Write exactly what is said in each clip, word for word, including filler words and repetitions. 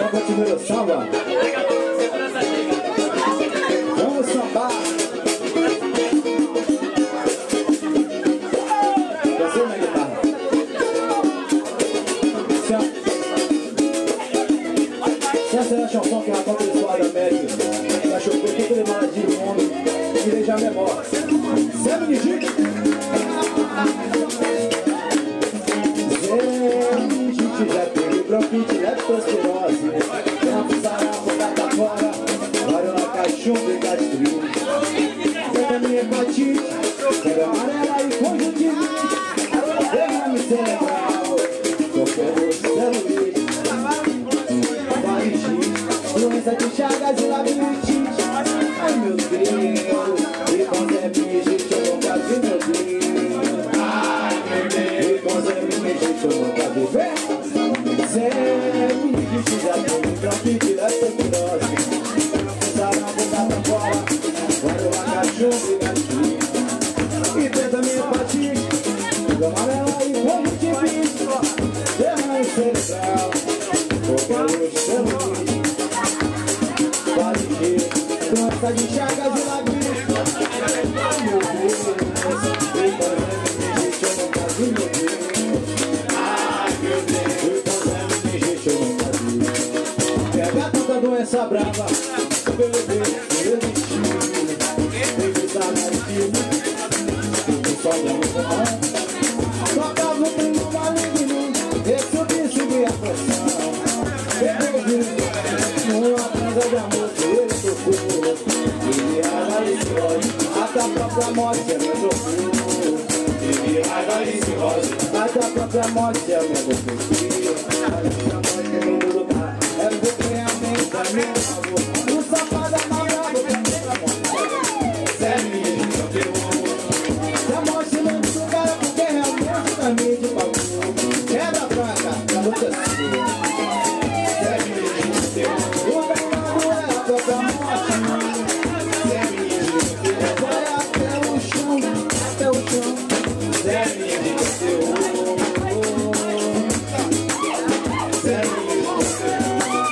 Então continue o samba. Vamos sambar. Você na guitarra. Essa é a chanson que raconta a história da América. Da chocou tudo de maravilha do mundo. E deixa a memória. Zé Benedito. Zé Benedito já teve bronquite, leptospirose. Tempo sarampo, cata fora. Varíola, cachumba e gastrite. Zé também hepatite. Febre amarela e conjuntivite. Derrame cerebral. Qualquer celulite. Doença de Chagas e labirintite. Ai meu Deus, e com Zé Benedito eu nunca vi, meu Deus. Ai meu Deus, e com Zé Benedito eu nunca vi. Zé Benedito já teve bronquite, leptospirose. Sarampo, cata fora, varíola, cachumba e gastrite. E tem também hepatite, febre amarela e conjuntivite. Derrame cerebral, qualquer celulite. Doença de Chagas e labirintite. Ai meu Deus, e com Zé Benedito eu nunca vi, meu Deus. Ai meu Deus, e com Zé Benedito eu nunca vi. Pega tanta doença brava, pelo bem resistir. Tem que estar mais firme, tem que só dar um comando. Tocava o primo maligno, esse subir, subir a pressão. Depois uma transa de amor que ele tocou. Teve raiva e cirrose, até a própria morte é meu sofrido. Teve raiva e cirrose, até a própria morte é meu sofrido. A morte é meu lugar, é porque realmente é meu favor. O safado é mal bravo, que é pra morte. Zé Benedito é teu amor. Se a morte não te lugar é porque realmente também de favor. Quebra branca, a luta é sua. Zé Benedito é teu amor. O danado é a própria morte. Zé Benedito vai até o chão, até o chão. Zé Benedito é teu amor. Zé Benedito é teu amor.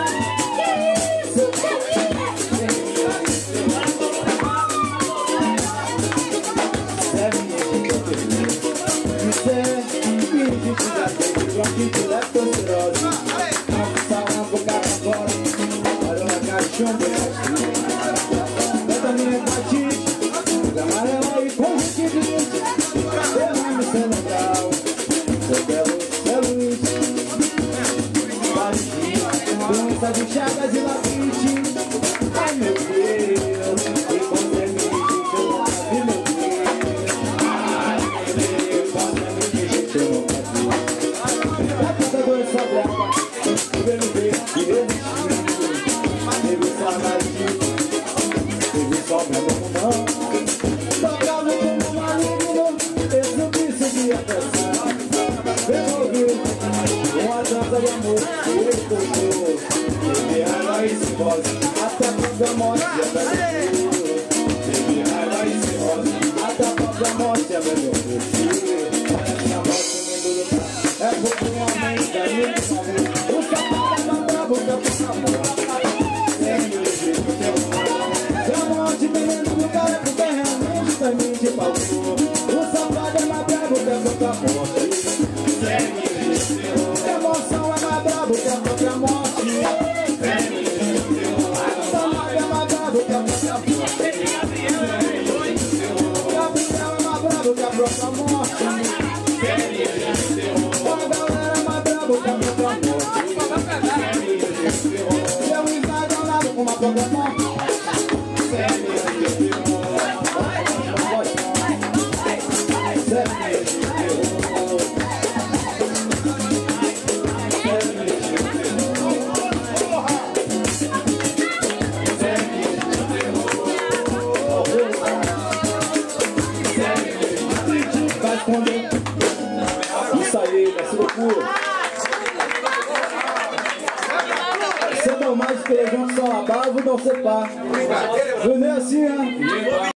Zé Benedito é teu amor. E Zé Benedito já teve bronquite, leptospirose. Sarampo, cata fora, varíola, cachumba e gastrite. Também hepatite, febre amarela e conjuntivite. Derrame cerebral, qualquer celulite. Faringite, doença de Chagas e labirintite. Ai meu Deus, e com Zé Benedito eu nunca vi, meu Deus. Ai meu Deus, e com Zé Benedito eu nunca vi. É tanta doença brava, pelo bem que resistiu. Teve saudade, teve sobra no mão. Tocava como maligno, esse bicho de atenção. Devolveu uma dança de amor que ele tocou. Teve raiva e cirrose, até a própria morte é melhor. Teve raiva e cirrose, até a própria morte é melhor. Essa morte nem do lugar, é porque uma mente da minha favor. O safado é mais bravo que a própria morte. Zé Benedito é teu amor. Se a morte vem dentro do cara é porque realmente também te faltou. O safado é mais bravo que a própria morte. Zé Benedito é teu amor. A emoção é mais bravo que a própria morte. Zé Benedito é teu amor. O safado é mais bravo que a própria morte. Zé Benedito é teu amor. Gabriel é mais bravo que a própria morte. Zé Benedito é teu amor. A galera é mais bravo que a própria morte. Zé Benedito é teu amor. Seu Isaac é nada com uma própria morte. Zé Benedito é teu amor. Zé Benedito é teu amor. Zé Benedito é teu amor. Zé Benedito é teu amor. Zé Benedito vai esconder. Isso aí, vai ser loucura. Você não mais que legião só a barba, não separ. Não é assim, né?